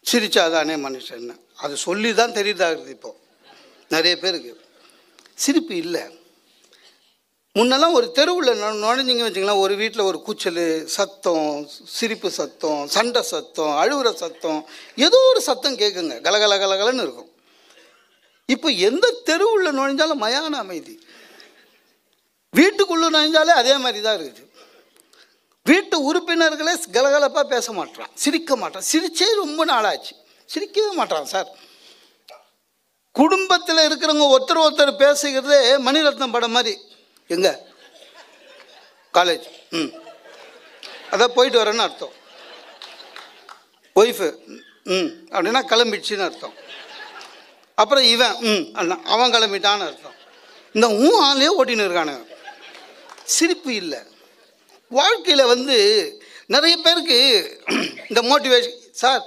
சிரிச்சாதானே மனுஷன். அது சொல்லி தான் தெரியுதாகுது இப்போது நிறைய பேருக்கு. சிரிப்பு இல்லை. முன்னெல்லாம் ஒரு தெருவில் நுழைஞ்சிங்க வச்சிங்களேன், ஒரு வீட்டில் ஒரு கூச்சல் சத்தம், சிரிப்பு சத்தம், சண்டை சத்தம், அழுகுற சத்தம், ஏதோ ஒரு சத்தம் கேட்குங்க, கலகல கலகலன்னு இருக்கும். இப்போ எந்த தெருவில் நுழைஞ்சாலும் மயான அமைதி. வீட்டுக்குள்ளே நுழைஞ்சாலே அதே மாதிரி தான் இருக்குது. வீட்டு உறுப்பினர்களே கலகலப்பாக பேச மாட்டான், சிரிக்க மாட்டான். சிரிச்சே ரொம்ப நாளாச்சு, சிரிக்கவே மாட்டான் சார். குடும்பத்தில் இருக்கிறவங்க ஒருத்தர் ஒருத்தர் பேசுகிறதே மணிரத்னம் படம் மாதிரி. எங்க காலேஜ் அதான் போயிட்டு வரேன்னு அர்த்தம். ஒய்ஃபு அப்படின்னா கிளம்பிடுச்சின்னு அர்த்தம். அப்புறம் இவன் அவன் கிளம்பிட்டான்னு அர்த்தம். இந்த ஆளே ஓட்டின்னு இருக்கானுங்க. சிரிப்பு இல்லை. வாழ்க்கையில் நிறைய பேருக்கு இந்த மோட்டிவேஷன் சார்,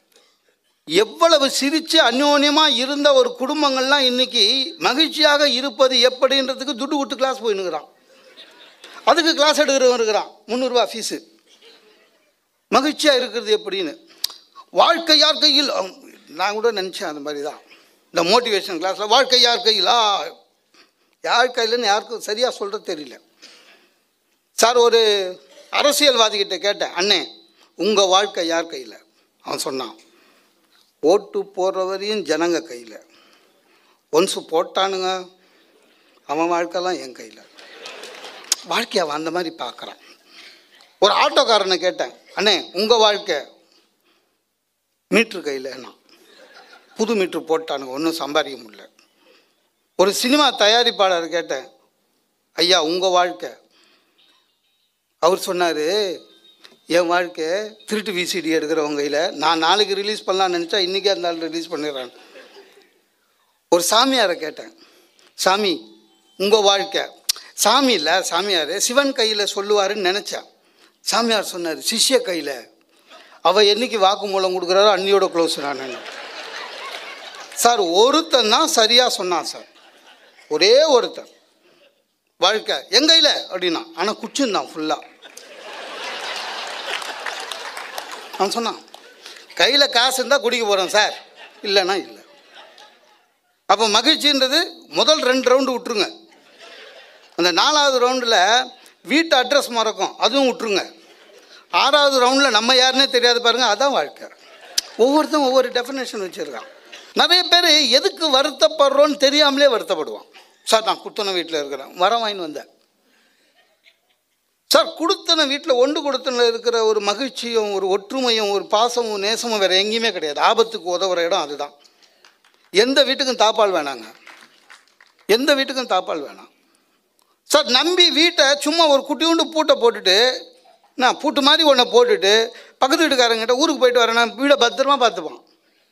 எவ்வளவு சிரித்து அந்யோன்யமாக இருந்த ஒரு குடும்பங்கள்லாம் இன்றைக்கி மகிழ்ச்சியாக இருப்பது எப்படின்றதுக்கு துட்டு விட்டு கிளாஸ் போயின்னுக்கிறான். அதுக்கு கிளாஸ் எடுக்கிறவன் இருக்கிறான், 300 ரூபா ஃபீஸு. மகிழ்ச்சியாக இருக்கிறது எப்படின்னு. வாழ்க்கை யார் கையில், நான் கூட நினச்சேன் அந்த மாதிரி தான் இந்த மோட்டிவேஷன் கிளாஸில். வாழ்க்கை யார் கையிலா, யார் கையிலன்னு யாருக்கும் சரியாக சொல்கிறது தெரியல சார். ஒரு அரசியல்வாதிகிட்ட கேட்டேன், அண்ணே உங்கள் வாழ்க்கை யார் கையில்? அவன் சொன்னான், ஓட்டு போடுறவரையும் ஜனங்க கையில், ஒன்ஸு போட்டானுங்க அவன் வாழ்க்கைலாம் என் கையில். வாழ்க்கையை அவன் அந்த மாதிரி பார்க்குறான். ஒரு ஆட்டோக்காரனை கேட்டேன், அண்ணே உங்கள் வாழ்க்கை? மீட்ரு கையில். நான் புது மீட்ரு போட்டானுங்க, ஒன்றும் சம்பாதிக்க முடியல. ஒரு சினிமா தயாரிப்பாளர் கேட்டேன், ஐயா உங்கள் வாழ்க்கை? அவர் சொன்னார், என் வாழ்க்கை திருட்டு விசிடி எடுக்கிறவங்க கையில். நான் நாளைக்கு ரிலீஸ் பண்ணலான்னு நினச்சா இன்றைக்கே அந்த நாள் ரிலீஸ் பண்ணிடுறான். ஒரு சாமியாரை கேட்டேன், சாமி உங்கள் வாழ்க்கை? சாமி இல்லை, சாமியார் சிவன் கையில் சொல்லுவாருன்னு நினச்சேன். சாமியார் சொன்னார், சிஷ்ய கையில். அவள் என்னைக்கு வாக்குமூலம் கொடுக்குறாரோ அன்னியோட க்ளோஸ் நான். சார் ஒருத்தன் தான் சரியாக சொன்னான் சார், ஒரே ஒருத்தன். வாழ்க்கை என் கையில் அப்படின்னா, ஆனால் குச்சிருந்தான் ஃபுல்லாக. அவன் சொன்னான், கையில் காசு இருந்தால் குடிக்க போகிறேன் சார், இல்லைன்னா இல்லை. அப்போ மகிழ்ச்சின்றது முதல் 2 ரவுண்டு விட்டுருங்க. அந்த 4வது ரவுண்டில் வீட்டு அட்ரஸ் மறக்கும், அதுவும் விட்டுருங்க. 6வது ரவுண்டில் நம்ம யாருன்னே தெரியாது பாருங்கள், அதான் வாழ்க்கை. ஒவ்வொருத்தரும் ஒவ்வொரு டெஃபினேஷன் வச்சுருக்கான். நிறைய பேர் எதுக்கு வருத்தப்படுறோன்னு தெரியாமலே வருத்தப்படுவான். சார் நான் குடுத்தன வீட்டில் இருக்கிறேன், வரம் வாங்கின்னு வந்தேன் சார். குடுத்தன வீட்டில் ஒன்று குடுத்தனில் இருக்கிற ஒரு மகிழ்ச்சியும் ஒரு ஒற்றுமையும் ஒரு பாசமும் நேசமும் வேறு எங்கேயுமே கிடையாது. ஆபத்துக்கு உதவுற இடம் அதுதான். எந்த வீட்டுக்கும் தாப்பால் வேணாங்க, எந்த வீட்டுக்கும் தாப்பால் வேணாம் சார். நம்பி வீட்டை சும்மா ஒரு குட்டியுண்டு பூட்டை போட்டுட்டு, நான் பூட்டு மாதிரி ஒன்றை போட்டுட்டு பக்கத்து வீட்டுக்காரங்கிட்ட ஊருக்கு போயிட்டு வரேன், நான் வீடை பத்திரமா பார்த்துப்பான்.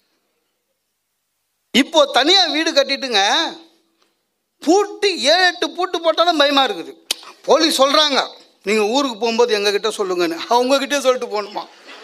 இப்போ தனியாக வீடு கட்டிட்டுங்க, பூட்டு 7-8 பூட்டு போட்டாலும் பயமாக இருக்குது. போலீஸ் சொல்கிறாங்க, நீங்கள் ஊருக்கு போகும்போது எங்ககிட்ட சொல்லுங்கன்னு. அவங்ககிட்டே சொல்லிட்டு போகணுமா?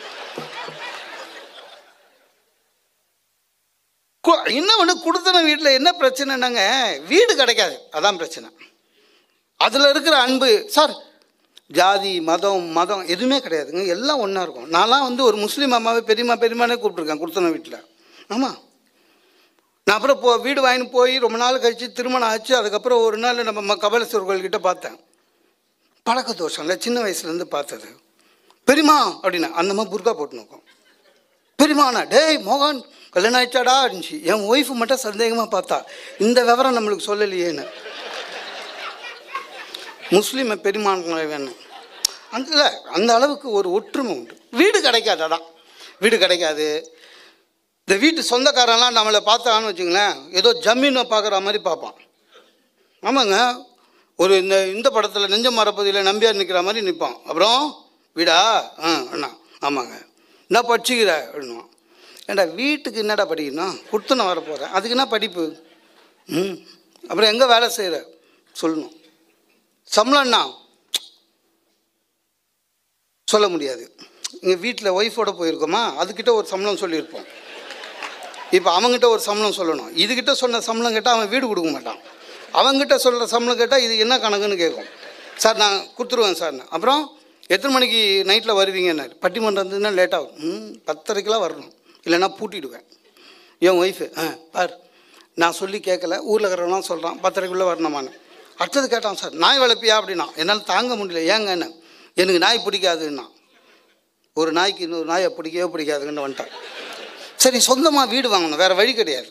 இன்னும் ஒன்று, கொடுத்தன வீட்டில் என்ன பிரச்சனைனாங்க, வீடு கிடைக்காது, அதான் பிரச்சனை. அதில் இருக்கிற அன்பு சார், ஜாதி மதம் எதுவுமே கிடையாதுங்க, எல்லாம் ஒன்றா இருக்கும். நான்லாம் ஒரு முஸ்லீம் அம்மாவை பெரியம்மானே கூப்பிட்ருக்கேன் கொடுத்தன வீட்டில். ஆமாம், நான் அப்புறம் வீடு வாங்கின்னு போய் ரொம்ப நாள் கழித்து திருமணம் ஆச்சு. அதுக்கப்புறம் ஒரு நாள் நம்ம கபாலீஸ்வரர் கோயில்கிட்ட பார்த்தேன். பழக்க தோஷம் இல்லை, சின்ன வயசுலேருந்து பார்த்தது. பெரியமா அப்படின்னா அந்த மாதிரி புர்கா போட்டு நோக்கும். பெரியமாண்ணா, டேய் மோகன் கல்யாணம் ஆயிடுச்சாடா இருந்துச்சு. என் ஒய்ஃபு மட்டும் சந்தேகமாக பார்த்தா, இந்த விவரம் நம்மளுக்கு சொல்லலையேன்னு. முஸ்லீமை பெரியமானங்களை வேணும் அந்த அளவுக்கு ஒரு ஒற்றுமை உண்டு. வீடு கிடைக்காது, அதான் வீடு கிடைக்காது. இந்த வீட்டு சொந்தக்காரெல்லாம் நம்மளை பார்த்தான்னு வச்சுங்களேன், ஏதோ ஜமீனை பார்க்குற மாதிரி பார்ப்பான். ஆமாங்க, ஒரு இந்த படத்தில் நெஞ்சம் மரப்பதியில் நம்பியார் நிற்கிற மாதிரி நிற்பான். அப்புறம் வீடா அண்ணா, ஆமாங்க, என்ன படிச்சுக்கிற அப்படின்னுவான். ஏண்டா வீட்டுக்கு என்னடா படிக்கணும், கொடுத்து நான் வரப்போகிறேன், அதுக்கு என்ன படிப்பு? அப்புறம் எங்கே வேலை செய்கிற சொல்லணும். சம்பளம்னா சொல்ல முடியாது. எங்கள் வீட்டில் ஒய்ஃபோடு போயிருக்கோமா, அதுக்கிட்ட ஒரு சம்பளம் சொல்லியிருப்போம். இப்போ அவங்ககிட்ட ஒரு சம்பளம் சொல்லணும். இதுக்கிட்ட சொன்ன சம்பளம் கேட்டால் அவன் வீடு கொடுக்க மாட்டான். அவங்ககிட்ட சொல்கிற சம்பளம் கேட்டால் இது என்ன கணக்குன்னு கேட்கும். சார் நான் கொடுத்துருவேன் சார். அப்புறம் எத்தனை மணிக்கு நைட்டில் வருவீங்கன்னாரு. பட்டிமன்றம் இருந்ததுன்னா லேட்டாகும். 10:30க்கெலாம் வரணும். இல்லைன்னா பூட்டிடுவேன். என் ஒய்ஃபு பார் நான் சொல்லி கேட்கல, ஊரில் இருக்கிறவங்களாம் சொல்கிறான் 10:30க்குள்ளே வரணுமான்னு. அடுத்தது கேட்டான், சார் நாய் வளர்ப்பியா அப்படின்னா. என்னால் தாங்க முடியல. ஏங்க என்ன? எனக்கு நாய் பிடிக்காதுன்னா. ஒரு நாய்க்கு இன்னொரு நாயை பிடிக்கவே பிடிக்காதுன்னு வந்துட்டான். சரி சொந்தமாக வீடு வாங்கணும், வேறு வழி கிடையாது.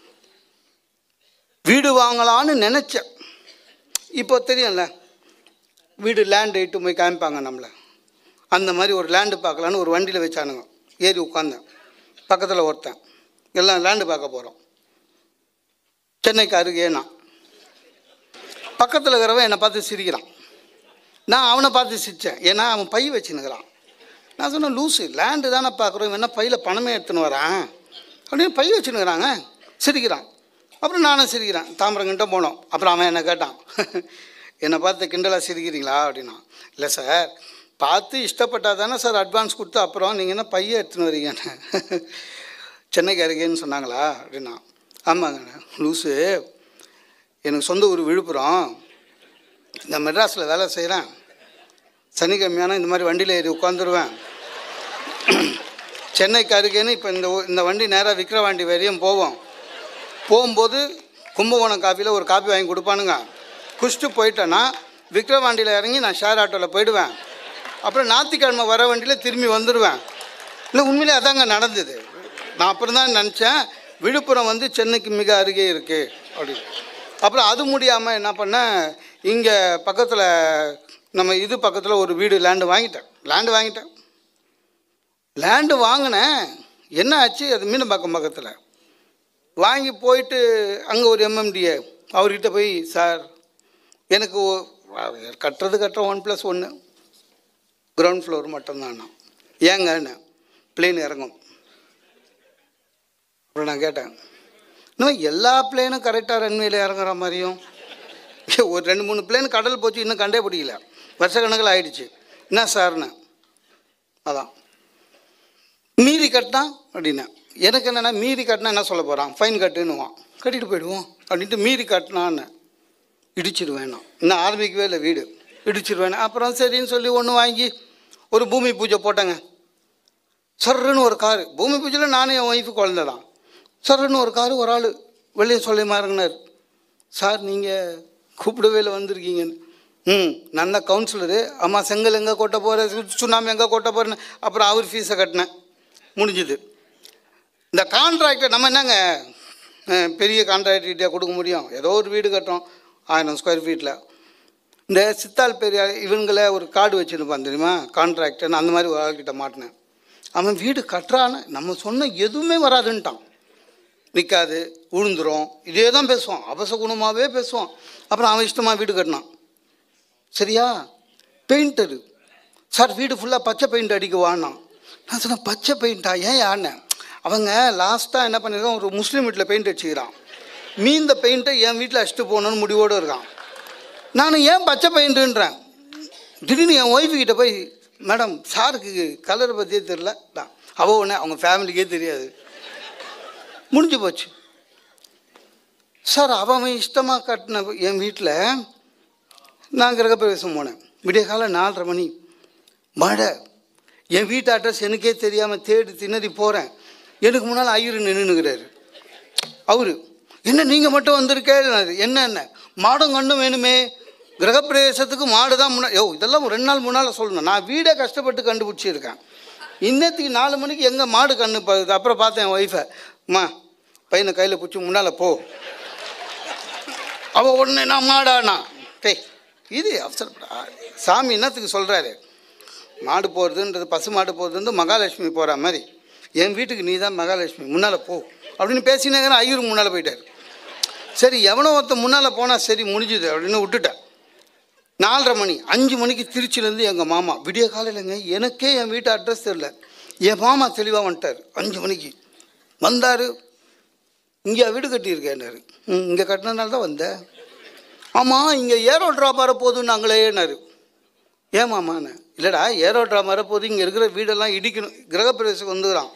வீடு வாங்கலான்னு நினச்சேன். இப்போ தெரியும்ல, வீடு லேண்டு இட்டு போய் காமிப்பாங்க நம்மளை. அந்த மாதிரி ஒரு லேண்டு பார்க்கலான்னு ஒரு வண்டியில் வச்சானுங்க. ஏறி உட்காந்தேன். பக்கத்தில் ஒருத்தன், எல்லாம் லேண்டு பார்க்க போகிறோம். சென்னைக்கு அருகே. நான் பக்கத்தில் இருக்கிறவன் என்னை பார்த்து சிரிக்கிறான். நான் அவனை பார்த்து சிரித்தேன். ஏன்னா அவன் பை வச்சுன்னுக்கிறான். நான் சொன்னேன், லூஸு லேண்டு தானே பார்க்குறோம், என்ன பையில் பணமே எடுத்துன்னு வரான் அப்படின்னு பை வச்சுன்னுக்கிறாங்க. சிரிக்கிறான். அப்புறம் நானும் சிரிக்கிறேன். தாம்பரங்கிட்ட போனோம். அப்புறம் அவன் என்னை கேட்டான், என்னை பார்த்து கிண்டலாக சிரிக்கிறீங்களா அப்படின்னா. இல்லை சார், பார்த்து இஷ்டப்பட்டால் தானே சார் அட்வான்ஸ் கொடுத்து அப்புறம் நீங்கள் என்ன பையை எடுத்துன்னு வரீங்கன்னு. சென்னைக்கு அருகேன்னு சொன்னாங்களா அப்படின்னா. ஆமாங்க லூஸு, எனக்கு சொந்த ஊர் விழுப்புரம், இந்த மெட்ராஸில் வேலை செய்கிறேன். சனிக்கிழமையான இந்த மாதிரி வண்டியில் ஏறி உட்காந்துருவேன். சென்னைக்கு அருகேன்னு இப்போ இந்த வண்டி நேராக விக்கிரவாண்டி வரையும் போவோம். போகும்போது கும்பகோணம் காஃபியில் ஒரு காஃபி வாங்கி கொடுப்பானுங்க. குடிச்சிட்டு போயிட்டேன்னா விக்கிரவாண்டியில் இறங்கி நான் ஷேர் ஆட்டோவில் போயிடுவேன். அப்புறம் ஞாயிற்றுக்கிழமை வர வண்டியில் திரும்பி வந்துடுவேன். இல்லை உண்மையிலே அதாங்க நடந்தது. நான் அப்புறம் தான் நினச்சேன், விழுப்புரம் வந்து சென்னைக்கு மிக அருகே இருக்குது அப்படின்னு. அப்புறம் அது முடியாமல் என்ன பண்ணேன், இங்கே பக்கத்தில் நம்ம இது பக்கத்தில் ஒரு வீடு லேண்டு வாங்கிட்டேன். லேண்டு வாங்கினேன். என்ன ஆச்சு, அது மீனம்பாக்கம் பக்கத்தில் வாங்கி போயிட்டு அங்கே ஒரு எம்எம்டிஏ அவர்கிட்ட போய், சார் எனக்கு கட்டுறது 1+1 கிரவுண்ட் ஃப்ளோர் மட்டும்தாண்ணா. ஏங்கன்னு. பிளேன் இறங்கும். அப்புறம் நான் கேட்டேன், இன்னும் எல்லா பிளேனும் கரெக்டாக ரன்வேயில் இறங்குற மாதிரியும் ஒரு 2-3 பிளேன் கடல் போச்சு, இன்னும் கண்டே பிடிக்கல, வருஷக்கணக்கில் ஆயிடுச்சு. என்ன சார்ண்ணே? அதான் மீறி கட்டினா அப்படின்னா. எனக்கு என்னென்னா, மீறி கட்டினா என்ன சொல்ல போகிறான், ஃபைன் கட்டுன்னுவான். கட்டிட்டு போயிடுவோம் அப்படின்ட்டு மீறி கட்டினான்னு இடிச்சிடுவேன். இன்னும் ஆரம்பிக்கவே இல்லை, வீடு இடிச்சிடுவேன். அப்புறம் சரின்னு சொல்லி ஒன்று வாங்கி ஒரு பூமி பூஜை போட்டேங்க. சர்ன்னு ஒரு காரு, பூமி பூஜையில் நானும் என் ஒய்ஃபு குழந்தை தான். சர்ன்னு ஒரு காரு, ஒரு ஆள் வெளியே சொல்லி மாறுங்கினார், சார் நீங்கள் கூப்பிடவே இல்லை வந்திருக்கீங்கன்னு. நான் தான் கவுன்சிலரு. அம்மா செங்கல் எங்கே கொட்ட போகிறேன், சுண்ணாம்பு எங்கே கொட்ட போகிறேன்னு. அப்புறம் அவர் ஃபீஸை கட்டினேன், முடிஞ்சுது. இந்த கான்ட்ராக்டை நம்ம என்னங்க பெரிய கான்ட்ராக்டர்கிட்ட கொடுக்க முடியும்? ஏதோ ஒரு வீடு கட்டுறோம் 1000 ஸ்கொயர் ஃபீட்டில். இந்த சித்தால் பெரியார் இவங்களை ஒரு கார்டு வச்சுருப்பான் தெரியுமா, கான்ட்ராக்டர்னு. அந்த மாதிரி ஒரு ஆள்கிட்ட மாட்டினேன். அவன் வீடு கட்டுறான்னு நம்ம சொன்ன எதுவுமே வராதுன்ட்டான். நிற்காது, விழுந்துரும், இதே தான் பேசுவான், அபசகுணமாகவே பேசுவான். அப்புறம் அவன் இஷ்டமாக வீடு கட்டினான். சரியா? பெயிண்டரு, சார் வீடு ஃபுல்லாக பச்சை பெயிண்ட் அடிக்குவான்னா. நான் சொன்னேன், பச்சை பெயிண்டா? ஏன் யாருன்னு. அவங்க லாஸ்ட்டாக என்ன பண்ணியிருக்கான், ஒரு முஸ்லீம் வீட்டில் பெயிண்ட் அடிச்சுக்கிறான். மீந்த பெயிண்ட்டை என் வீட்டில் அடிச்சுட்டு போகணுன்னு முடிவோடு இருக்கான். நான் ஏன் பச்சை பெயிண்ட்டுன்றேன். திடீர்னு என் ஒய்ஃபுக்கிட்ட போய், மேடம் சாருக்கு கலரை பற்றியே தெரில தான். அவள் ஒன்று அவங்க ஃபேமிலிக்கே தெரியாது. முடிஞ்சு போச்சு. சார் அவன் இஷ்டமாக கட்டின என் வீட்டில் நான் கிரகப்பிரவேசம் போனேன். விடிய காலம் 4:30 மணி, மழை. என் வீட்டு அட்ரஸ் எனக்கே தெரியாமல் தேடி திணறி போகிறேன். எனக்கு முன்னால் ஐயரு நின்றுக்கிறாரு. அவரு, என்ன நீங்கள் மட்டும் வந்திருக்கே? என்ன மாடும் கண்டும் வேணுமே, கிரகப்பிரவேசத்துக்கு மாடு தான் முன்னாடி. இதெல்லாம் 2 நாள் 3 நாள் சொல்லணும். நான் வீடே கஷ்டப்பட்டு கண்டுபிடிச்சிருக்கேன். இன்னத்துக்கு 4 மணிக்கு எங்கே மாடு கண்ணு பார்க்குது. அப்புறம் பார்த்தேன் என் ஒய்ஃபை, அம்மா பையனை கையில் பிடிச்சி முன்னால் போ. அவள் உடனே நான் மாடானா, டேய் இது அவசரப்படா, சாமி என்னத்துக்கு சொல்கிறாரு, மாடு போகிறதுன்றது பசு மாடு போகிறதுன்றது மகாலட்சுமி போகிற மாதிரி, என் வீட்டுக்கு நீ தான் மகாலட்சுமி, முன்னால் போ அப்படின்னு பேசினேங்கிற. ஐயருக்கு முன்னால் போயிட்டார். சரி எவனோ ஒருத்தன் முன்னால் போனால் சரி முடிஞ்சுது அப்படின்னு விட்டுட்டேன். 4:30 மணி, 5 மணிக்கு திருச்சியிலேருந்து எங்கள் மாமா, விடிய காலையிலங்க, எனக்கே என் வீட்டு அட்ரஸ் தெரில. என் மாமா தெளிவாக வந்துட்டார். 5 மணிக்கு வந்தார். இங்கே வீடு கட்டியிருக்கேன்னாரு. இங்கே கட்டினதுனால தான் வந்தேன். ஆமாம் இங்கே ஏரோ ட்ராப் வர போதுன்னாங்களேன்னாரு. ஏன் மாமாண்ணே? இல்லைடா ஏரோ ட்ராப் வரப்போது, இங்கே இருக்கிற வீடெல்லாம் இடிக்கணும், கிரகப்பிரவேசம் வந்துக்கிறான்,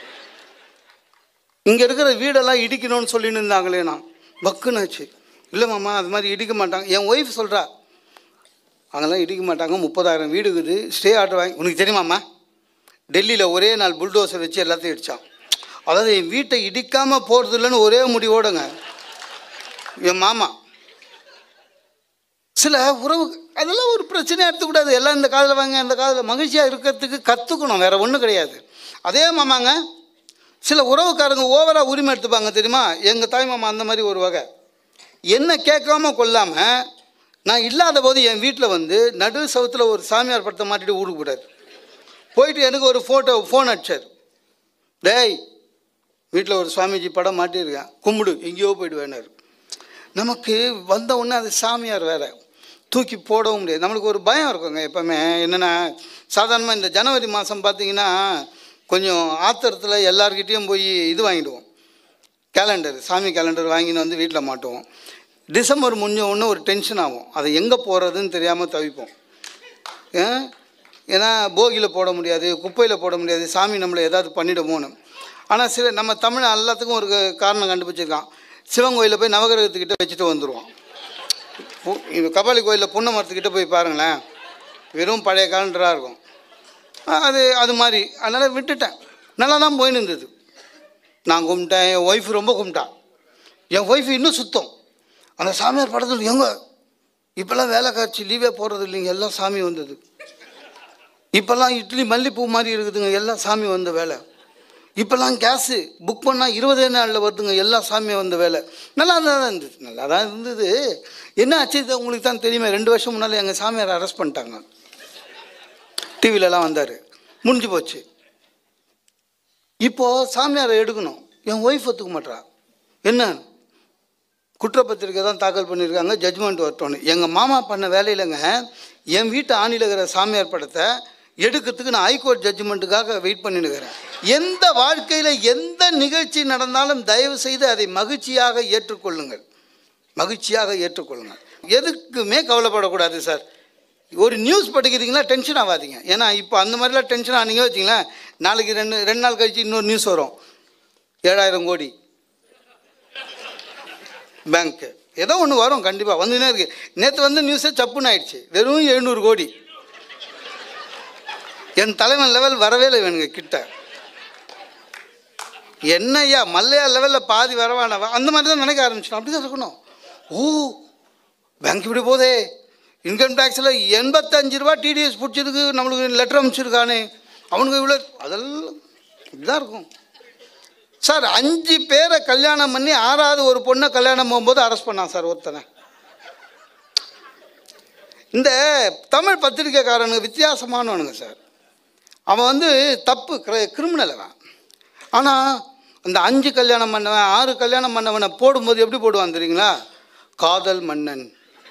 இங்கே இருக்கிற வீடெல்லாம் இடிக்கணும்னு சொல்லின்னு இருந்தாங்களேண்ணா. பக்குனாச்சு. இல்லை மாமா அது மாதிரி இடிக்க மாட்டாங்க. என் ஒய்ஃப் சொல்கிறா, அங்கெல்லாம் இடிக்க மாட்டாங்க, 30,000 வீடு இருக்குது, ஸ்டே ஆர்டர் வாங்கி. உனக்கு தெரியுமாம்மா, டெல்லியில் ஒரே நாள் புல்டோசர் வச்சு எல்லாத்தையும் இடித்தான். அதாவது என் வீட்டை இடிக்காமல் போகிறது இல்லைன்னு ஒரே முடிவோடுங்க. என் மாமா சில உறவு அதெல்லாம் ஒரு பிரச்சனையாக எடுத்துக்கூடாது. எல்லாம் இந்த காதில் வாங்க அந்த காதில் மகிழ்ச்சியாக இருக்கிறதுக்கு கற்றுக்கணும், வேறு ஒன்றும் கிடையாது. அதே மாமாங்க சில உறவுக்காரங்க ஓவராக உரிமை எடுத்துப்பாங்க தெரியுமா. எங்கள் தாய் மாமா அந்த மாதிரி ஒரு வகை. என்ன கேட்காம கொள்ளாமல் நான் இல்லாத போது என் வீட்டில் வந்து நடு சவுத்தில் ஒரு சாமியார் படத்தை மாட்டிட்டு ஊருக்கு போட்டார். போயிட்டு எனக்கு ஒரு ஃபோன் அடிச்சார். டேய், வீட்டில் ஒரு சுவாமிஜி படம் மாட்டியிருக்கேன், கும்பிடு, எங்கேயோ போய்ட்டு வேணார். நமக்கு வந்த உடனே அது சாமியார் வேறு, தூக்கி போடவும் முடியாது. நம்மளுக்கு ஒரு பயம் இருக்குங்க எப்போவுமே. என்னென்னா சாதாரணமாக இந்த ஜனவரி மாதம் பார்த்திங்கன்னா கொஞ்சம் ஆத்திரத்தில் எல்லார்கிட்டேயும் போய் இது வாங்கிடுவோம், கேலண்டர், சாமி கேலண்டர் வாங்கின்னு வந்து வீட்டில் மாட்டுவோம். டிசம்பர் முடிஞ்ச உடனே ஒரு டென்ஷன் ஆகும், அதை எங்கே போடுறதுன்னு தெரியாமல் தவிப்போம். ஏன்னா போகியில் போட முடியாது, குப்பையில் போட முடியாது, சாமி நம்மளை ஏதாவது பண்ணிவிடுமோன்னு. ஆனால் சில நம்ம தமிழ் எல்லாத்துக்கும் ஒரு காரணம் கண்டுபிடிச்சிருக்கான். சிவன் கோயிலில் போய் நவகிரகத்துக்கிட்ட வச்சுட்டு வந்துடுவான். கபாலி கோயிலில் புன்ன மரத்துக்கிட்ட போய் பாருங்களேன், வெறும் பழைய கேலண்டராக இருக்கும். அது மாதிரி அதனால் விட்டுட்டேன். நல்லா தான் போயின்னு இருந்தது. நான் கும்பிட்டேன், என் ஒய்ஃபு ரொம்ப கும்பிட்டான். என் ஒய்ஃபு இன்னும் சுத்தம். அந்த சாமியார் படத்தில் எங்கே இப்போல்லாம் வேலை காய்ச்சி லீவே போடுறது இல்லைங்க, எல்லாம் சாமி வந்தது. இப்போல்லாம் இட்லி மல்லிப்பூ மாதிரி இருக்குதுங்க, எல்லாம் சாமி வந்த வேலை. இப்போல்லாம் கேஸு புக் பண்ணால் 20 நாளில் வருதுங்க, எல்லா சாமியும் வந்த வேலை. நல்லா தான் இருந்தது, நல்லா தான் இருந்தது. என்ன ஆச்சு இது உங்களுக்கு தான் தெரியுமே, 2 வருஷம் முன்னால் எங்கள் சாமியாரை அரெஸ்ட் பண்ணிட்டாங்க. டிவிலலாம் வந்தார், முடிஞ்சு போச்சு. இப்போது சாமியாரை எடுக்கணும், என் ஒய்ஃப் ஒத்துக்க மாட்டா. என்ன குற்றப்பத்திரிக்கை தான் தாக்கல் பண்ணியிருக்காங்க, ஜட்ஜ்மெண்ட் வரட்டோன்னு. எங்கள் மாமா பண்ண வேலையிலங்க என் வீட்டு ஆணியில் இருக்கிற சாமியார் படத்தை எடுக்கிறதுக்கு நான் ஹைகோர்ட் ஜட்ஜ்மெண்ட்டுக்காக வெயிட் பண்ணினுக்கிறேன். எந்த வாழ்க்கையில் எந்த நிகழ்ச்சி நடந்தாலும் தயவு செய்து அதை மகிழ்ச்சியாக ஏற்றுக்கொள்ளுங்கள், மகிழ்ச்சியாக ஏற்றுக்கொள்ளுங்கள். எதுக்குமே கவலைப்படக்கூடாது சார். ஒரு நியூஸ் படிக்கிறீங்களா, டென்ஷன் ஆகாதீங்க. ஏன்னா இப்போ அந்த மாதிரிலாம் டென்ஷன் ஆனீங்க வச்சிங்களேன், நாளைக்கு ரெண்டு நாள் கழிச்சு இன்னொரு நியூஸ் வரும், 7000 கோடி பேங்க்கு, ஏதோ ஒன்று வரும் கண்டிப்பாக வந்துன்னே இருக்குது. நேற்று வந்து நியூஸே சப்புன்னு ஆயிடுச்சு, வெறும் 700 கோடி. என் தலைவன் லெவல் வரவே இல்லை வேணுங்க கிட்ட. என்னையா மல்லையா லெவலில் பாதி வரவான அந்த மாதிரி தான் நினைக்க ஆரம்பிச்சிடும். அப்படி தான் இருக்கணும். ஓ பேங்க் இப்படி போதே, இன்கம் டேக்ஸில் 85 ரூபா டிடிஎஸ் பிடிச்சதுக்கு நம்மளுக்கு லெட்டர் அனுப்பிச்சிருக்கானே, அவனுக்கு இவ்வளோ, அதெல்லாம் இப்படிதான் இருக்கும் சார். 5 பேரை கல்யாணம் பண்ணி 6வது ஒரு பொண்ணை கல்யாணம் போகும்போது அரெஸ்ட் பண்ணான் சார் ஒருத்தனை. இந்த தமிழ் பத்திரிக்கைக்காரனுங்க வித்தியாசமானவனுங்க சார். அவன் வந்து தப்பு கிரிமினல் அவன். ஆனால் அந்த 5 கல்யாணம் பண்ணவன் 6 கல்யாணம் பண்ணவனை போடும்போது எப்படி போடுவான் தெரியுங்களா, காதல் மன்னன்.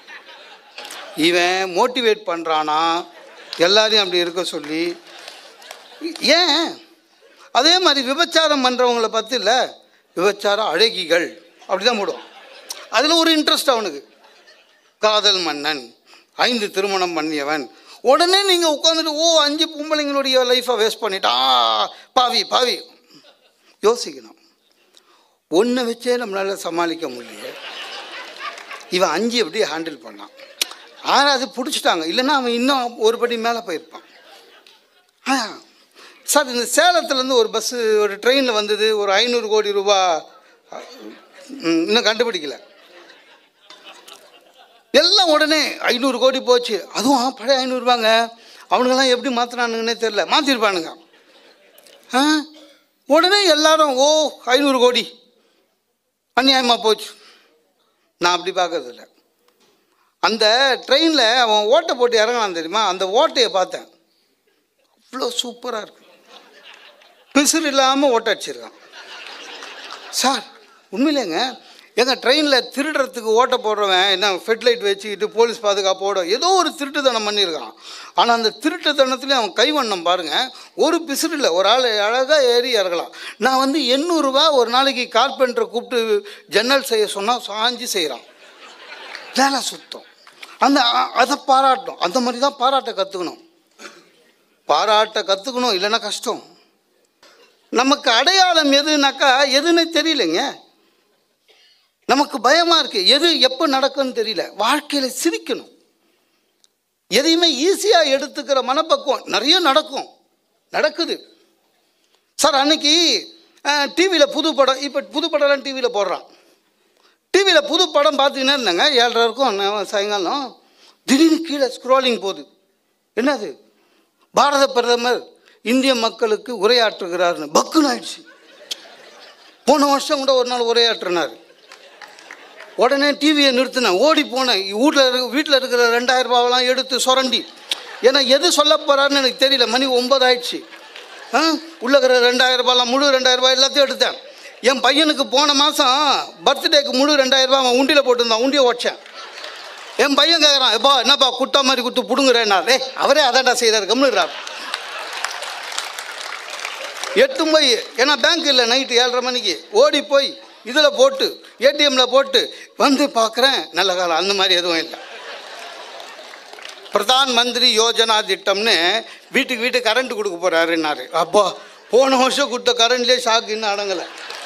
இவன் மோட்டிவேட் பண்ணுறானா எல்லாரையும் அப்படி இருக்க சொல்லி. ஏன் அதே மாதிரி விபச்சாரம் பண்ணுறவங்களை பற்றி இல்லை, விபச்சார அழகிகள் அப்படி தான் போடுவான். அதில் ஒரு இன்ட்ரெஸ்ட் அவனுக்கு. காதல் மன்னன், 5 திருமணம் பண்ணியவன். உடனே நீங்கள் உட்காந்துட்டு 5 பொம்பளைங்களுடைய லைஃப்பை வேஸ்ட் பண்ணிட்டா பாவி பாவி. யோசிக்கணும். ஒன்று வச்சே நம்மளால் சமாளிக்க முடியல, இவன் 5 எப்படி ஹேண்டில் பண்ணான். 6வது பிடிச்சிட்டாங்க, இல்லைன்னா அவன் இன்னும் ஒரு படி மேலே போயிருப்பான். சார் இந்த சேலத்துலேருந்து ஒரு பஸ்ஸு ஒரு ட்ரெயினில் வந்தது, ஒரு 500 கோடி ரூபா இன்னும் கண்டுபிடிக்கல. எல்லாம் உடனே 500 கோடி போச்சு. அதுவும் பழைய 500 ரூபாங்க. அவனுங்கெல்லாம் எப்படி மாற்றினானுங்கன்னே தெரில, மாற்றிருப்பானுங்க. உடனே எல்லாரும் 500 கோடி அநியாயமாக போச்சு. நான் அப்படி பார்க்கறதில்ல. அந்த ட்ரெயினில் அவன் ஓட்டை போட்டு இறங்கினான் தெரியுமா, அந்த ஓட்டையை பார்த்தேன், அவ்வளோ சூப்பராக இருக்கு. பிசுறு இல்லாமல் ஓட்ட அடிச்சிருக்கான் சார். உண்மையிலேங்க எங்கள் ட்ரெயினில் திருடுறதுக்கு ஓட்ட போடுறவன் என்ன ஃபெட்லைட் வச்சுக்கிட்டு போலீஸ் பாதுகாப்போட ஏதோ ஒரு திருட்டுத்தனம் பண்ணியிருக்கான். ஆனால் அந்த திருட்டுத்தனத்துலேயும் அவன் கைவண்ணம் பாருங்கள், ஒரு பிசுறு இல்லை. ஒரு ஆள் அழகாக ஏறி இறங்கலாம். நான் வந்து 800 ரூபா ஒரு நாளைக்கு கார்பெண்டரை கூப்பிட்டு ஜன்னல் செய்ய சொன்னால் சாஞ்சி செய்கிறான், வேலை சுத்தம். அதை பாராட்டணும். அந்த மாதிரி தான் பாராட்ட கற்றுக்கணும், பாராட்ட கற்றுக்கணும், இல்லைன்னா கஷ்டம். நமக்கு அடையாளம் எதுனாக்கா எதுன்னு தெரியலைங்க. நமக்கு பயமாக இருக்குது, எது எப்போ நடக்கும்னு தெரியல. வாழ்க்கையில் சிரிக்கணும். எதையுமே ஈஸியாக எடுத்துக்கிற மனப்பக்குவம் நிறைய நடக்குது சார். அன்னைக்கு டிவியில் புது படம், இப்போ புது படம்லாம் டிவியில் போடுறான். டிவியில் புது படம் பார்த்தீங்கன்னா இருந்தாங்க 7:30 இருக்கும் சாயங்காலம். திடீர்னு கீழே ஸ்க்ரோலிங் போகுது. என்னது? பாரத பிரதமர் இந்திய மக்களுக்கு உரையாற்றுகிறார்னு பக்குன்னு ஆயிடுச்சு. போன வருஷம் கூட ஒரு நாள் உரையாற்றினார். உடனே டிவியை நிறுத்தினேன், ஓடி போனேன். வீட்டில் இருக்கிற 2000 ரூபாவெல்லாம் எடுத்து சுரண்டி, ஏன்னா எது சொல்ல போகிறாருன்னு எனக்கு தெரியல. மணி 9 ஆயிடுச்சு. உள்ள இருக்கிற 2000 ரூபாயெல்லாம், முழு 2000 ரூபாய் எல்லாத்தையும் எடுத்தேன். என் பையனுக்கு போன மாதம் பர்த்டேக்கு முழு 2000 ரூபாய் அவன் உண்டியில் போட்டுருந்தான். உண்டியை உடச்சேன். என் பையன் கேட்குறான், எப்பா என்னப்பா குட்டா மாதிரி குத்து பிடுங்குறேன்னா, அவரே அதான்டா செய்கிறார், கம்முறார். 8 போய், ஏன்னா பேங்க் இல்லை, நைட்டு 7:30 மணிக்கு ஓடி போய் இதில் போட்டு ஏடிஎம்மில் போட்டு வந்து பார்க்குறேன், நல்ல காலம். அந்த மாதிரி எதுவும் இல்லை. பிரதான் மந்திரி யோஜனா திட்டம்னு வீட்டுக்கு வீட்டு கரண்ட் கொடுக்க போகிறாருன்னாரு. அப்பா போன வருஷம் கொடுத்த கரண்ட்லேயே ஷாக்கு இன்னும் அடங்கலை.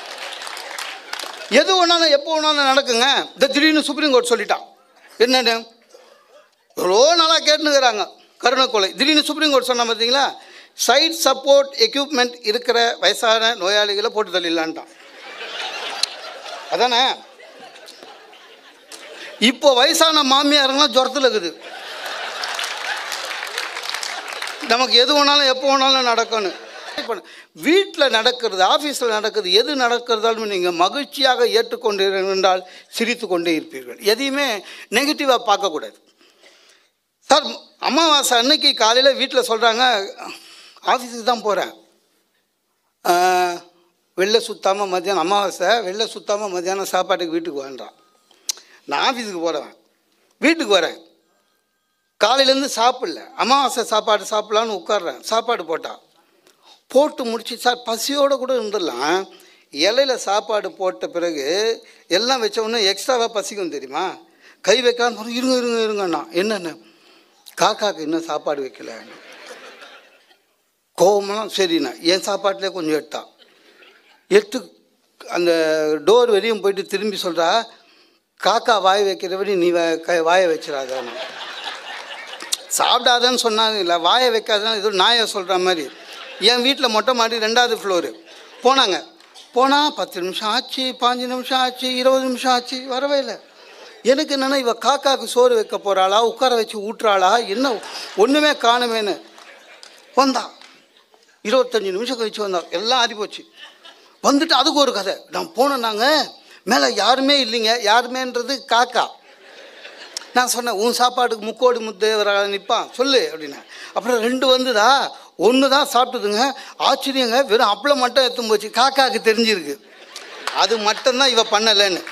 எது வேணாலும் எப்போ வேணாலும் நடக்குங்க. இந்த திடீர்னு சுப்ரீம் கோர்ட் சொல்லிட்டான். என்னன்னு எவ்வளோ நாளாக கேட்டுனுக்கிறாங்க, கருணை கொலை. திடீர்னு சுப்ரீம் கோர்ட் சொன்னால் பார்த்தீங்களா, சைட் சப்போர்ட் எக்யூப்மெண்ட் இருக்கிற வயசான நோயாளிகளை போட்டு தள்ளிடலான்ட்டான். அதானே? இப்போ வயசான மாமியாருங்களாம் ஜுரத்தில் இருக்குது. நமக்கு எது வேணாலும் எப்போ வேணாலும் நடக்கணும். வீட்டில் நடக்கிறது, ஆஃபீஸில் நடக்கிறது, எது நடக்கிறதாலும் நீங்கள் மகிழ்ச்சியாக ஏற்றுக்கொண்டு இருந்தால் சிரித்து கொண்டே இருப்பீர்கள். எதையுமே நெகட்டிவாக பார்க்கக்கூடாது. சார் அமாவாசை அன்னைக்கு காலையில் வீட்டில் சொல்கிறாங்க, ஆஃபீஸுக்கு தான் போகிறேன், வெளில சுற்றாமல் மத்தியானம், அமாவாசை வெளில சுற்றாமல் மத்தியானம் சாப்பாட்டுக்கு வீட்டுக்கு வேண்டாம். நான் ஆஃபீஸுக்கு போகிறேன், வீட்டுக்கு வரேன், காலையிலேருந்து சாப்பிடல, அமாவாசை சாப்பாடு சாப்பிட்லான்னு உட்காடுறேன். சாப்பாடு போட்டு முடிச்சு, சார் பசியோடு கூட இருந்துடலாம், இலையில சாப்பாடு போட்ட பிறகு எல்லாம் வச்ச உடனே எக்ஸ்ட்ராவாக பசிக்கும் தெரியுமா, கை வைக்காம இருங்கண்ணா. என்னென்ன காக்காவுக்கு இன்னும் சாப்பாடு வைக்கல, கோவமெல்லாம். சரிண்ணா, என் சாப்பாட்டிலே கொஞ்சம் எடுத்து அந்த டோர் வரையும் போயிட்டு திரும்பி சொல்கிறா, காக்கா வாய் வைக்கிறபடி நீ வாயை வச்சிடாதான்னு. சாப்பிடாதன்னு சொன்னாங்க, இல்லை வாயை வைக்காதான், இது நாயை சொல்கிற மாதிரி. என் வீட்டில் மொட்டை மாடி 2வது ஃப்ளோரு. போனால் 10 நிமிஷம் ஆச்சு, 5 நிமிஷம் ஆச்சு, 20 நிமிஷம் ஆச்சு, வரவே இல்லை. எனக்கு என்னென்னா, இவ காக்காவுக்கு சோறு வைக்க போகிறாளா, உட்கார வச்சு ஊட்டுறாளா, என்ன ஒன்றுமே காணுமேன்னு வந்தா. 25 நிமிஷம் கழிச்சு வந்தா, எல்லாம் ஆறி போச்சு. வந்துட்டு அதுக்கு ஒரு கதை. நான் போனேன்னாங்க, மேலே யாருமே இல்லைங்க. யாருமேன்றது காக்கா. நான் சொன்னேன், உன் சாப்பாட்டுக்கு முக்கோடி முத்தேவராக நிற்பான் சொல்லு அப்படின்னா. அப்புறம் 2 வந்துதா, 1 தான் சாப்பிட்டுதுங்க. ஆச்சரியங்க, வெறும் அப்பளம் மட்டும் எடுத்து போச்சு. காக்காவுக்கு தெரிஞ்சிருக்கு அது மட்டும்தான் இவ பண்ணலைன்னு.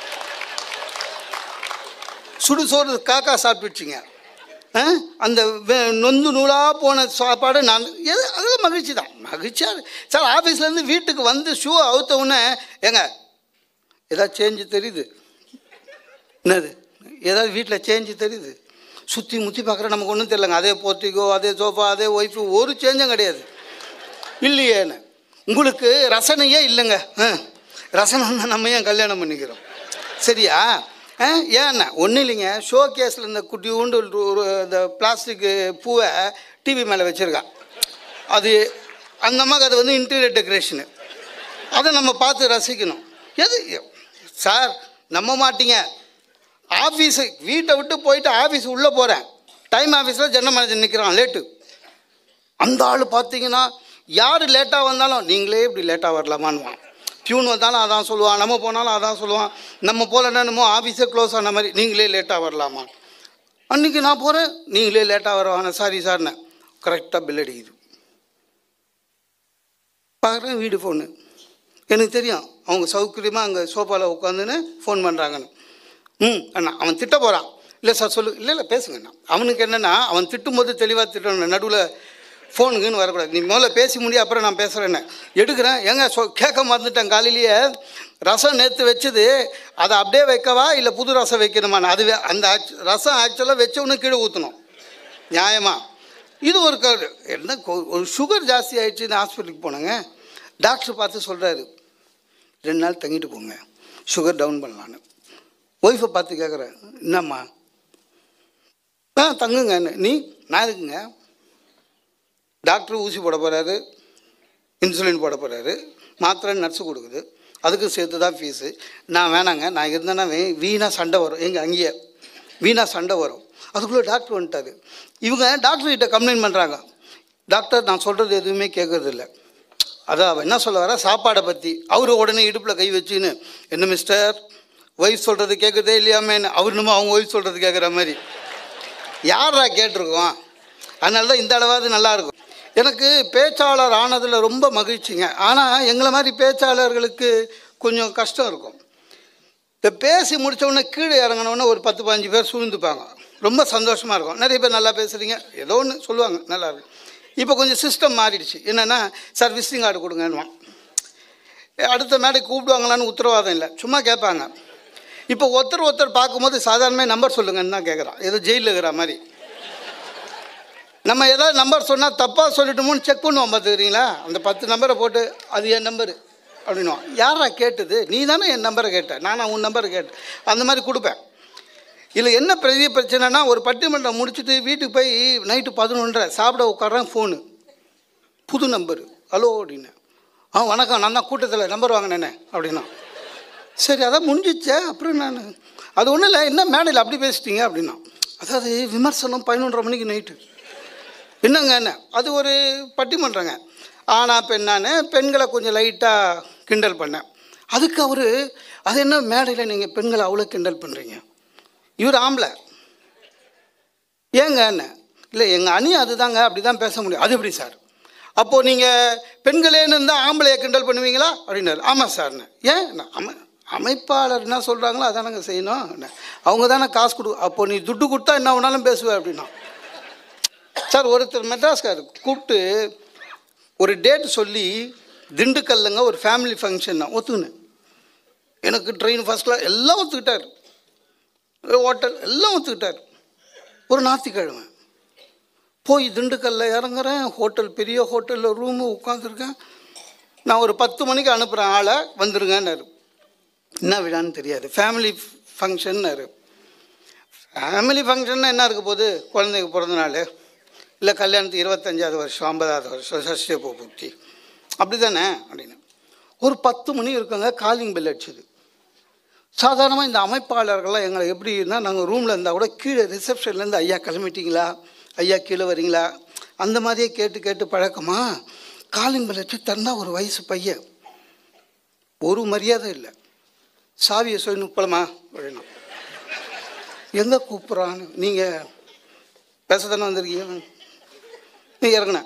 சுடுசோறு காக்கா சாப்பிட்டுச்சுங்க. அந்த நொந்து நூலாக போன சாப்பாடு நான் அதெல்லாம் மகிழ்ச்சி தான், மகிழ்ச்சியாக. சார் ஆஃபீஸ்லேருந்து வீட்டுக்கு வந்து ஷூ அவுத்த உடனே, ஏங்க ஏதாவது சேஞ்சு தெரியுது, என்னது ஏதாவது வீட்டில் சேஞ்சு தெரியுது, சுற்றி முற்றி பார்க்குற நமக்கு ஒன்றும் தெரியலங்க. அதே போர்த்திகோ, அதே சோஃபா, அதே ஒய்ஃபு, ஒரு சேஞ்சும் கிடையாது. இல்லையேன்னு உங்களுக்கு ரசனையே இல்லைங்க. ரசனை நம்ம ஏன் கல்யாணம் பண்ணிக்கிறோம்? சரியா? ஏன்னா ஒன்றும் இல்லைங்க, ஷோ கேஸில் இந்த குட்டி உண்டு ஒரு இந்த பிளாஸ்டிக்கு பூவை டிவி மேலே வச்சுருக்கான். அது அந்த மாதிரி அது வந்து இன்டீரியர் டெக்கரேஷனு. அதை நம்ம பார்த்து ரசிக்கணும். எது சார் நம்ப மாட்டீங்க, ஆஃபீஸு வீட்டை விட்டு போயிட்டு ஆஃபீஸ் உள்ளே போகிறேன், டைம் ஆஃபீஸில் ஜெனரல் மேனேஜர் நிற்கிறான் லேட்டு. அந்த ஆள் பார்த்தீங்கன்னா யார் லேட்டாக வந்தாலும் நீங்களே இப்படி லேட்டாக வரலாமான்வான். பியூன் வந்தாலும் அதான் சொல்லுவான், நம்ம போனாலும் அதான் சொல்லுவான். நம்ம போகலன்னா என்னமோ ஆஃபீஸே க்ளோஸ் ஆன மாதிரி, நீங்களே லேட்டாக வரலாமா. அன்றைக்கி நான் போகிறேன், நீங்களே லேட்டாக வருவாங்க. சாரி சார்ண்ணே. கரெக்டாக பில் அடிக்குது. பார்க்குறேன் வீடு ஃபோனு. எனக்கு தெரியும் அவங்க சௌகரியமாக அங்கே சோஃபாவில் உட்காந்துன்னு ஃபோன் பண்ணுறாங்கன்னு. அண்ணா அவன் திட்ட போகிறான். இல்லை சார் சொல்லு. இல்லை பேசுங்கண்ணா. அவனுக்கு என்னென்னா, அவன் திட்டும்போது தெளிவாக திட்டணும், நடுவில் ஃபோனுக்குன்னு வரக்கூடாது. நீ முதல்ல பேசி முடியும், அப்புறம் நான் பேசுகிறேன்னு எடுக்கிறேன். ஏங்க கேட்க மறந்துட்டேன், காலையிலேயே ரசம் நேற்று வச்சது, அதை அப்படியே வைக்கவா இல்லை புது ரசம் வைக்கணுமான்னு. அதுவே அந்த ரசம் ஆக்சுவலாக வச்சவொன்னு கீழே ஊற்றணும் நியாயமாக. இது ஒரு என்ன ஒரு சுகர் ஜாஸ்தி ஆகிடுச்சு. இந்த ஹாஸ்பிட்டலுக்கு போனேங்க. டாக்டர் பார்த்து சொல்கிறாரு, 2 நாள் தங்கிட்டு போங்க, சுகர் டவுன் பண்ணலான்னு. ஒய்ஃபை பார்த்து கேட்குறேன், என்னம்மா? தங்குங்க. நீ நான் இருக்குங்க. டாக்டர் ஊசி போட போகிறாரு, இன்சுலின் போட போகிறாரு, மாத்திரை நர்ஸு கொடுக்குது, அதுக்கு சேர்த்து தான் ஃபீஸு. நான் வேணாங்க, நான் இருந்தேன்னா வீணாக சண்டை வரும், எங்கள் அங்கேயே வீணாக சண்டை வரும். அதுக்குள்ளே டாக்டர் வந்துட்டார். இவங்க டாக்டர்கிட்ட கம்ப்ளைண்ட் பண்ணுறாங்க, டாக்டர் நான் சொல்கிறது எதுவுமே கேட்குறதில்ல. அதான் அவன் என்ன சொல்ல வர சாப்பாடை பற்றி. அவர் உடனே இடுப்பில் கை வச்சுன்னு, என்ன மிஸ்டர் ஒய்ஃப் சொல்கிறது கேட்குறதே இல்லையாமே, அவர் இன்னமும் அவங்க ஒய்ஃப் சொல்கிறது கேட்குற மாதிரி. யாரா கேட்டிருக்கோம்? அதனால தான் இந்த அளவாவது நல்லாயிருக்கும். எனக்கு பேச்சாளர் ஆனதில் ரொம்ப மகிழ்ச்சிங்க. ஆனால் எங்களை மாதிரி பேச்சாளர்களுக்கு கொஞ்சம் கஷ்டம் இருக்கும். இந்த பேசி முடித்தவுடனே கீழே இறங்கினவுடனே ஒரு 10-15 பேர் சூழ்ந்துப்பாங்க, ரொம்ப சந்தோஷமாக இருக்கும். நிறைய பேர் நல்லா பேசுகிறீங்க ஏதோ ஒன்று சொல்லுவாங்க, நல்லாயிருக்கு. இப்போ கொஞ்சம் சிஸ்டம் மாறிடுச்சு. என்னென்னா, சார் விசிட்டிங் கார்டு கொடுங்கன்னுவான். அடுத்த மேடைக்கு கூப்பிடுவாங்களான்னு உத்தரவாதம் இல்லை, சும்மா கேட்பாங்க. இப்போ ஒருத்தர் பார்க்கும்போது சாதாரணமாக நம்பர் சொல்லுங்கன்னு தான் கேட்குறான், ஏதோ ஜெயிலில் இருக்கிற மாதிரி. நம்ம ஏதாவது நம்பர் சொன்னால் தப்பாக சொல்லிட்டோமோன்னு செக் பண்ணுவோம் பார்த்துக்கிறீங்களா. அந்த 10 நம்பரை போட்டு அது என் நம்பரு அப்படின்னுவான். யாரா கேட்டது? நீ தானே என் நம்பரை கேட்ட, நானா உன் நம்பரை கேட்டேன். அந்த மாதிரி கொடுப்பேன். இதில் என்ன பெரிய பிரச்சனைனா, ஒரு பட்டிமன்றம் முடிச்சுட்டு வீட்டுக்கு போய் நைட்டு 11:30 சாப்பிட உட்காடுறேன், ஃபோனு புது நம்பரு, ஹலோ அப்படின்னு. வணக்கம், நான் தான் கூட்டத்தில் நம்பர் வாங்கினேனே அப்படின்னா. சரி அதான் முடிஞ்சிச்சே. அப்புறம் நான் அது ஒன்றும் இல்லை, என்ன மேடையில் அப்படி பேசிட்டீங்க அப்படின்னா. அதாவது விமர்சனம் 11:30 மணிக்கு நைட்டு. என்னங்க என்ன அது ஒரு பட்டிமன்றங்க. ஆனால் பெண்ணானே பெண்களை கொஞ்சம் லைட்டாக கிண்டல் பண்ணேன். அதுக்கு அவர், அது என்ன மேடையில் நீங்கள் பெண்களை அவ்வளோ கிண்டல் பண்ணுறீங்க, இவர் ஆம்பளை ஏங்க என்ன? இல்லை எங்கள் அணி அதுதாங்க, அப்படி தான் பேச முடியும். அது எப்படி சார்? அப்போது நீங்கள் பெண்களேன்னு இருந்தால் ஆம்பளையை கிண்டல் பண்ணுவீங்களா அப்படின்னாரு. ஆமாம் சார்ண்ணே. ஏன்? அமைப்பாளர் என்ன சொல்கிறாங்களோ அதானங்க செய்யணும், அவங்க தானே காசு அப்போது நீ துட்டு கொடுத்தா என்ன வேணாலும் பேசுவேன் அப்படின்னா. சார் ஒருத்தர் மெட்ராஸ்கார் கூப்பிட்டு ஒரு டேட் சொல்லி, திண்டுக்கல்லுங்க ஒரு ஃபேமிலி ஃபங்க்ஷன் தான் ஒத்துக்கினேன். எனக்கு ட்ரெயின் ஃபர்ஸ்ட் கிளாஸ் எல்லாம் ஒத்துக்கிட்டார், ஹோட்டல் எல்லாம் ஒத்துக்கிட்டார். ஒரு ஞாயிற்றுக்கிழமை போய் திண்டுக்கல்லில் இறங்குறேன், ஹோட்டல் பெரிய ஹோட்டலில் ரூமு உட்காந்துருக்கேன். நான் ஒரு 10 மணிக்கு அனுப்புகிறேன் ஆளை, வந்துருங்கன்னாரு. என்ன விழான்னு தெரியாது, ஃபேமிலி ஃபங்க்ஷன்னாரு. ஃபேமிலி ஃபங்க்ஷன்னா என்ன இருக்க போது, குழந்தைக்கு பிறந்த நாள் இல்லை கல்யாணத்துக்கு 25வது வருஷம் 50வது வருஷம் சஷ்டி பூர்த்தி அப்படி தானே அப்படின்னு. ஒரு 10 மணி இருக்குங்க, காலிங் பெல் அடிச்சுது. சாதாரணமாக இந்த அமைப்பாளர்கள்லாம் எங்களை எப்படி இருந்தால், நாங்கள் ரூமில் இருந்தால் கூட கீழே ரிசப்ஷன்லேருந்து ஐயா கிளம்பிட்டீங்களா, ஐயா கீழே வரீங்களா, அந்த மாதிரியே கேட்டு கேட்டு பழக்கமா. காலிங் பெல் அடிச்சு தந்தா ஒரு வயசு பையன், ஒரு மரியாதை இல்லை. சாவியை சொல்லி நுப்பலமா அப்படின்னா. எங்கே கூப்பிட்றான்னு, நீங்கள் பேச தானே வந்திருக்கீங்க, நீங்கள் இறங்கினேன்.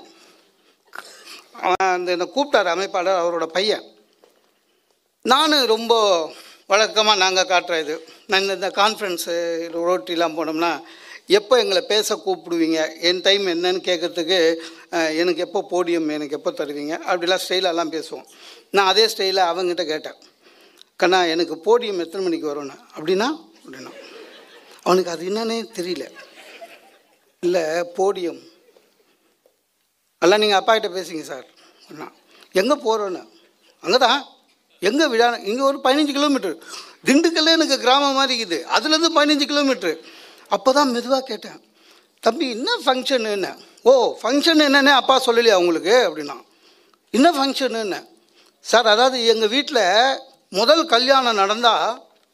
அந்த என்னை கூப்பிட்டார் அமைப்பாளர், அவரோட பையன். நான் ரொம்ப வழக்கமாக நாங்கள் காட்டுற இது, நாங்கள் இந்த கான்ஃபரன்ஸு ரோட்டிலாம் போனோம்னா எப்போ எங்களை பேச கூப்பிடுவீங்க, என் டைம் என்னன்னு கேட்குறதுக்கு, எனக்கு எப்போ போடியம் எனக்கு எப்போ தருவீங்க அப்படிலாம் ஸ்டைலெல்லாம் பேசுவோம். நான் அதே ஸ்டைலில் அவங்ககிட்ட கேட்டேன், கண்ணா எனக்கு போடியம் எத்தனை மணிக்கு வரும்ண்ணா அப்படின்னா. அவனுக்கு அது என்னன்னே தெரியல. இல்லை போடியம் எல்லாம் நீங்கள் அப்பாக்கிட்ட பேசுங்க சார் அண்ணா. எங்கே போகிறோன்னு, அங்கே தான் எங்கே விழா, இங்கே ஒரு 15 கிலோமீட்டர், திண்டுக்கல்ல எனக்கு கிராமம் மாதிரி இருக்குது, அதுலேருந்து 15 கிலோமீட்ரு. அப்போ தான் மெதுவாக கேட்டேன், தம்பி என்ன ஃபங்க்ஷன் என்ன? ஓ ஃபங்க்ஷன் என்னன்னே அப்பா சொல்லலையா உங்களுக்கு அப்படின்னா. என்ன ஃபங்க்ஷன் என்ன சார்? அதாவது எங்கள் வீட்டில் முதல் கல்யாணம் நடந்தால்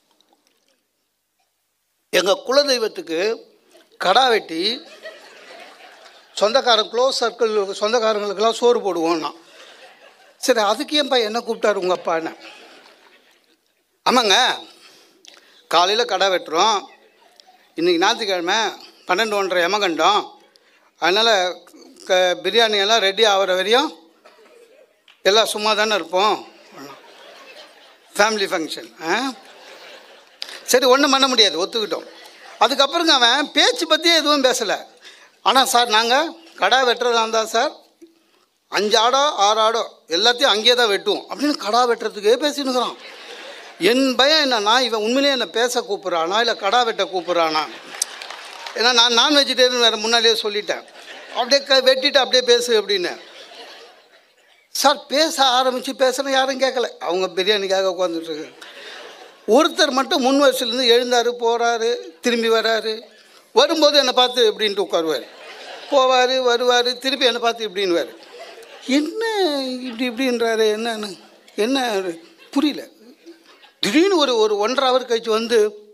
எங்கள் குலதெய்வத்துக்கு கடா வெட்டி சொந்தக்காரங்க க்ளோஸ் சர்க்கிள் சொந்தக்காரங்களுக்கெல்லாம் சோறு போடுவோம்னா. சரி அதுக்கு ஏன்பா என்ன கூப்பிட்டாரு உங்கள் அப்பா என்ன? ஆமாங்க, காலையில் கடை வெட்டுறோம், இன்றைக்கி ஞாயிற்றுக்கிழமை 12:30 யமகண்டம், அதனால் பிரியாணி எல்லாம் ரெடி ஆகிற வரையும் எல்லாம் சும்மா தானே இருப்போம், ஃபேமிலி ஃபங்க்ஷன். சரி ஒன்றும் பண்ண முடியாது, ஒத்துக்கிட்டோம். அதுக்கப்புறங்க அவன் பேச்சு பற்றியே எதுவும் பேசலை. ஆனால் சார் நாங்கள் கடை வெட்டுறதா இருந்தால் சார் 5 ஆடோ 6 ஆடோ எல்லாத்தையும் அங்கேயே தான் வெட்டுவோம் அப்படின்னு கடா வெட்டுறதுக்கே பேசினுக்கிறான். என் பயம் என்னன்னா, இவன் உண்மையிலே என்னை பேச கூப்பிட்றானா இல்லை கடா வெட்ட கூப்பிட்றானா? ஏன்னா நான் நான் வெஜிடேரியன் வேறு முன்னாடியே சொல்லிட்டேன். அப்படியே வெட்டிட்டு அப்படியே பேசு அப்படின்னு. சார் பேச ஆரம்பித்து பேசுகிறேன், யாரும் கேட்கல, அவங்க பிரியாணிக்காக உட்காந்துட்ருக்கு. ஒருத்தர் மட்டும் முன் வரிசையிலேருந்து எழுந்தார், போகிறாரு, திரும்பி வராரு. வரும்போது என்னை பார்த்து இப்படின்ட்டு உட்காருவார், போவார், வருவார், திருப்பி என்னை பார்த்து இப்படின்னுவார். என்ன இப்படின்றாரு, என்னன்னு என்ன புரியல. திடீர்னு ஒரு 1.5 ஹவர் கழிச்சு வந்து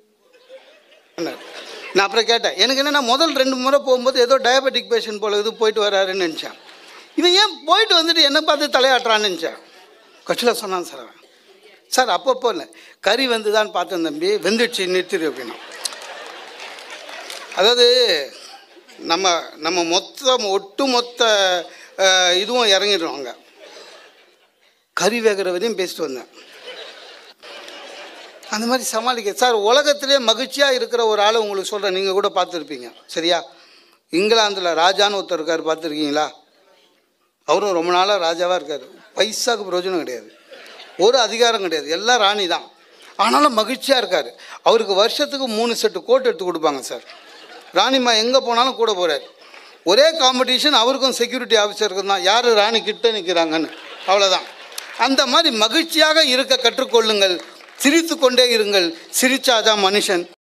நான் அப்புறம் கேட்டேன். எனக்கு என்னென்னா முதல் 2 முறை போகும்போது ஏதோ டயபெட்டிக் பேஷண்ட் போல இது போயிட்டு வராருன்னு நினச்சேன். இவன் ஏன் போயிட்டு வந்துட்டு என்னை பார்த்து தலையாட்டுறான்னு நினச்சேன். கட்சியில் சொன்னான் சார் அவன். சார் அப்பப்போ இல்லை, கறி வந்து தான் பார்த்தேன் தம்பி, வெந்துடுச்சு நிறுத்திடு அப்படின்னா. அதாவது நம்ம ஒட்டுமொத்த இதுவும் இறங்கிடுறோம். அங்கே கறி வேகிற வரையும் பேசிட்டு வந்தேன். அந்த மாதிரி சமாளிக்க சார். உலகத்திலே மகிழ்ச்சியாக இருக்கிற ஒரு ஆளை உங்களுக்கு சொல்கிறேன், நீங்கள் கூட பார்த்துருப்பீங்க சரியா. இங்கிலாந்தில் ராஜான்னு ஒருத்தர் இருக்கார், பார்த்துருக்கீங்களா? அவரும் ரொம்ப நாளாக ராஜாவாக இருக்கார். பைசாவுக்கு பிரயோஜனம் கிடையாது, ஒரு அதிகாரம் கிடையாது, எல்லாம் ராணி தான். ஆனாலும் மகிழ்ச்சியாக இருக்கார். அவருக்கு வருஷத்துக்கு 3 செட்டு கோட் எடுத்து கொடுப்பாங்க சார். ராணிம்மா எங்கே போனாலும் கூட போகிறார். ஒரே காம்படிஷன் அவருக்கும் செக்யூரிட்டி ஆஃபீஸருக்கும் தான், யார் ராணி கிட்ட நிற்கிறாங்கன்னு, அவ்வளோதான். அந்த மாதிரி மகிழ்ச்சியாக இருக்க கற்றுக்கொள்ளுங்கள். சிரித்து கொண்டே இருங்கள். சிரிச்சாதான் மனுஷன்.